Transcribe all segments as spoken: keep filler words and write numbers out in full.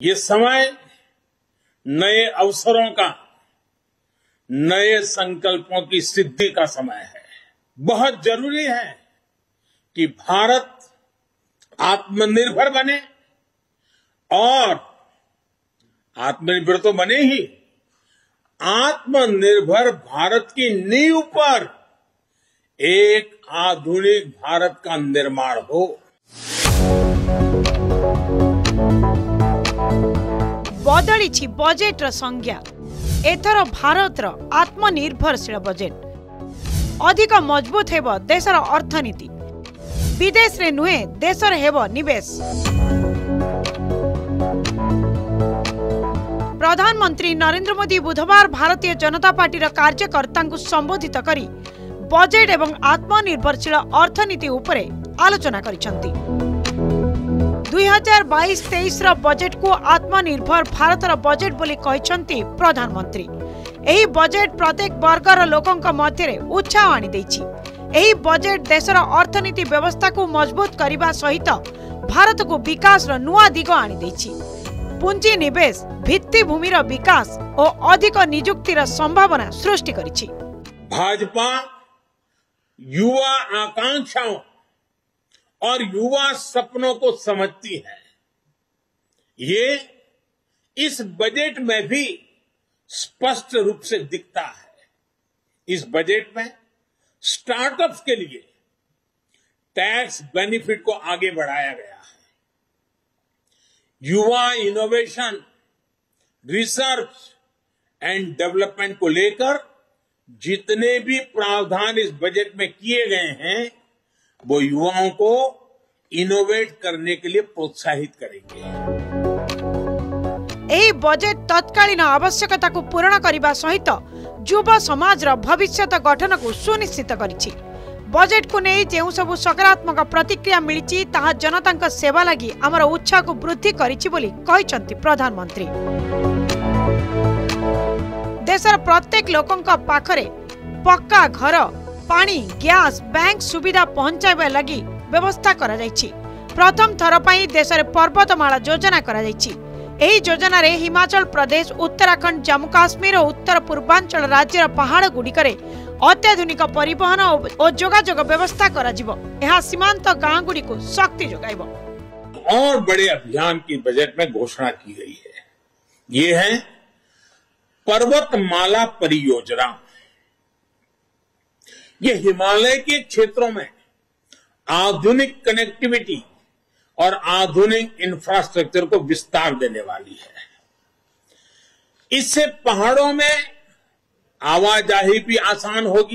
ये समय नए अवसरों का, नए संकल्पों की सिद्धि का समय है। बहुत जरूरी है कि भारत आत्मनिर्भर बने और आत्मनिर्भर तो बने ही, आत्मनिर्भर भारत की नींव पर एक आधुनिक भारत का निर्माण हो। बदली बजेट संज्ञा एथर भारत आत्मनिर्भरशील बजेट अधिक मजबूत हेब देशर अर्थनीति, विदेश रे नुहे देशर हेब निवेश। प्रधानमंत्री नरेंद्र मोदी बुधवार भारतीय जनता पार्टी कार्यकर्ता संबोधित करी बजेट एवं आत्मनिर्भरशील अर्थनीति उपरे आलोचना करिसेंती। दुई हजार बाईस तेईस बजेट को आत्मनिर्भर भारतर बजेट बोली कहिसेंती प्रधानमंत्री। एही बजेट प्रत्येक वर्गर लोकंक मध्य उत्साह आनी देछि। एही बजेट देशर अर्थनीति व्यवस्था को मजबूत करने सहित भारत को विकास नुआ दिग आनी देछि। पुंजी निवेश, भित्तिभूमिर विकास और अधिक नियुक्तिर संभावना सृष्टि करिछि। भाजपा युवा आकांक्षाओं और युवा सपनों को समझती है। ये इस बजट में भी स्पष्ट रूप से दिखता है। इस बजट में स्टार्टअप्स के लिए टैक्स बेनिफिट को आगे बढ़ाया गया है। युवा इनोवेशन, रिसर्च एंड डेवलपमेंट को लेकर जितने भी प्रावधान इस बजट में किए गए हैं वो युवाओं को इनोवेट करने के लिए प्रोत्साहित करेंगे। एही बजेट तत्कालीन आवश्यकता को पूर्ण करने सहित युवा समाज भविष्यत गठन को सुनिश्चित करिछि। बजेट को नहीं जो सब सकारात्मक प्रतिक्रिया मिली ताहा जनता सेवा लगी आमर उत्साह को वृद्धि करिछि बोली कहिसेंती प्रधानमंत्री। देशर प्रत्येक लोकंक पाखरे पक्का घर, पानी, गैस, बैंक सुविधा पहुंचाइबा लगी व्यवस्था करा जायछि। प्रथम थर पई देश में पर्वतमाला योजना करा जायछि। एही योजना रे हिमाचल प्रदेश, उत्तराखंड, जम्मू काश्मीर और उत्तर पूर्वांचल राज्यर पहाड़ गुड़िकरे अत्याधुनिक परिवहन और जोगाजोग व्यवस्था करा जिवो। यह सीमांत गांव गुड़ी को शक्ति जोगाइबो। और बड़े अभियान की बजट में घोषणा की गई है। ये है पर्वतमाला परियोजना। ये हिमालय के क्षेत्रों में आधुनिक कनेक्टिविटी और आधुनिक इंफ्रास्ट्रक्चर को विस्तार देने वाली है। इससे पहाड़ों में आवाजाही भी आसान होगी,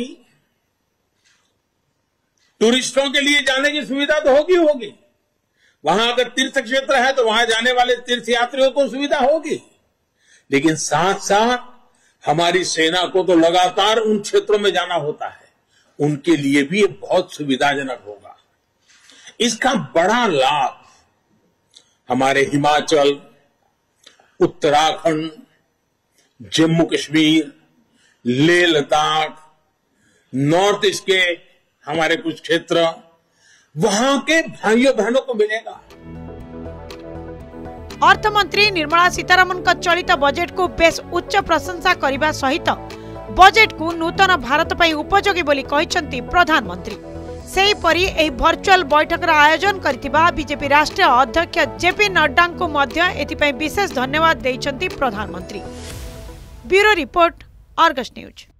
टूरिस्टों के लिए जाने की सुविधा तो होगी होगी वहां अगर तीर्थ क्षेत्र है तो वहां जाने वाले तीर्थ यात्रियों को सुविधा होगी, लेकिन साथ साथ हमारी सेना को तो लगातार उन क्षेत्रों में जाना होता है, उनके लिए भी ये बहुत सुविधाजनक होगा। इसका बड़ा लाभ हमारे हिमाचल, उत्तराखंड, जम्मू कश्मीर, लेह लद्दाख, नॉर्थ ईस्ट के हमारे कुछ क्षेत्र, वहां के भाइयों बहनों को मिलेगा। अर्थमंत्री निर्मला सीतारमण का चलित बजेट को बेस उच्च प्रशंसा करने सहित बजेट को नूतन भारत पर उपयोगी बोली कहिसेंती प्रधानमंत्री। सेही परी एही वर्चुअल बैठक आयोजन करथिबा बीजेपी राष्ट्रीय अध्यक्ष जेपी नड्डा को मध्य एथिपई विशेष धन्यवाद देइछंती प्रधानमंत्री। Bureau report, Argus news.